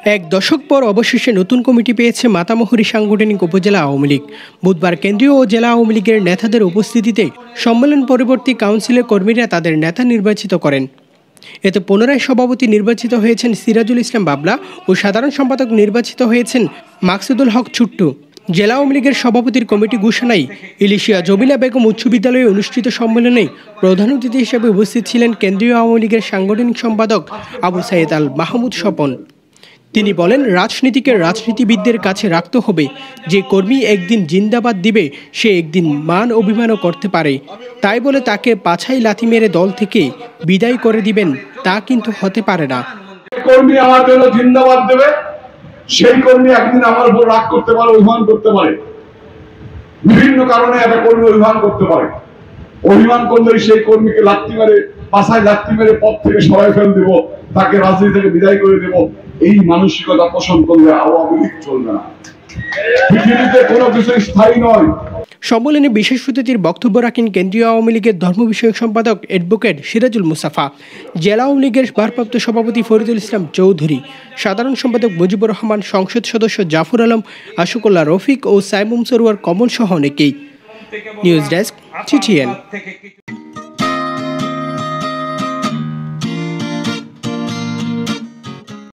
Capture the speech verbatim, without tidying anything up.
এক দশক পর অবশেষে নতুন কমিটি পেয়েছে মাতামুহুরী সাংগঠনিক উপজেলা আওয়ামী লীগ। বুধবার কেন্দ্রীয় ও জেলা আওয়ামী লীগের নেতাদের উপস্থিতিতে সম্মেলন পরবর্তী কাউন্সিলের কর্মীরা তাদের নেতা নির্বাচিত করেন। এতে পুনরায় সভাপতি নির্বাচিত হয়েছেন সিরাজুল ইসলাম বাবলা ও সাধারণ সম্পাদক নির্বাচিত হয়েছেন মাকসুদুল হক ছুট্টু। জেলা আওয়ামী লীগের সভাপতির কমিটি ঘোষণায় ইলিশিয়া জবিলা বেগম উচ্চ বিদ্যালয়ে অনুষ্ঠিত সম্মেলনে প্রধান অতিথি হিসেবে উপস্থিত ছিলেন কেন্দ্রীয় আওয়ামী লীগের সাংগঠনিক সম্পাদক আবু সাইদ আল মাহমুদ স্বপন। তিনি বলেন, রাজনীতিকে রাজনীতিবিদদের কাছে রাখতে হবে। যে কর্মী একদিন জিন্দাবাদ দিবে সে একদিন মান অভিমানও করতে পারে। তাই বলে তাকে পাছাই লাথি মেরে দল থেকে বিদায় করে দিবেন তা কিন্তু হতে পারে না। কর্মী আমার জন্য জিন্দাবাদ দেবে, সেই কর্মী একদিন আমার উপর রাগ করতে পারে, অভিমান করতে পারে। বিভিন্ন কারণে একটা কর্মী অভিমান করতে পারে। অভিমান করলে সেই কর্মীকে লাথি মেরে পাছায় লাথি মেরে পথ থেকে সরাই ফেল দেব, তাকে রাজনীতি থেকে বিদায় করে দেব, এই মানসিকতা পোষণ করলে আওয়ামী লীগ চলবে না। পৃথিবীতে কোনো কিছু স্থায়ী নয়। সম্মেলনে বিশেষ অতিথির বক্তব্য রাখেন কেন্দ্রীয় আওয়ামী লীগের ধর্ম বিষয়ক সম্পাদক অ্যাডভোকেট সিরাজুল মুসাফা, জেলা আওয়ামী লীগের ভারপ্রাপ্ত সভাপতি ফরিদুল ইসলাম চৌধুরী, সাধারণ সম্পাদক মুজিবুর রহমান, সংসদ সদস্য জাফর আলম, আশুকুল্লাহ রফিক ও সাইমুম সরোয়ার কমল সহ অনেকেই। News desk, TTN.